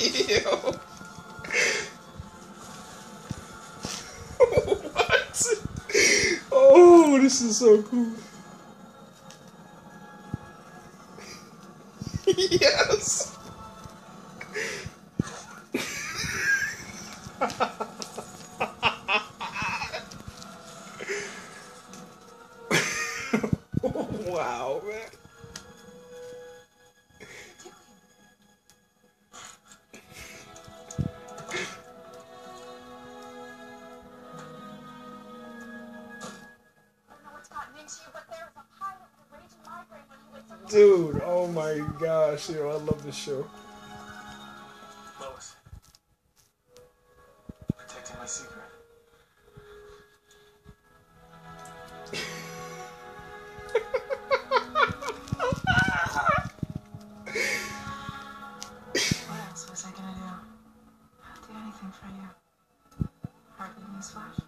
Yo. What? Oh, this is so cool. Yes. Wow, man. Dude, oh my gosh, yo, I love this show. Lois, protecting my secret. What else was I gonna do? I'll do anything for you. Hardly newsflash.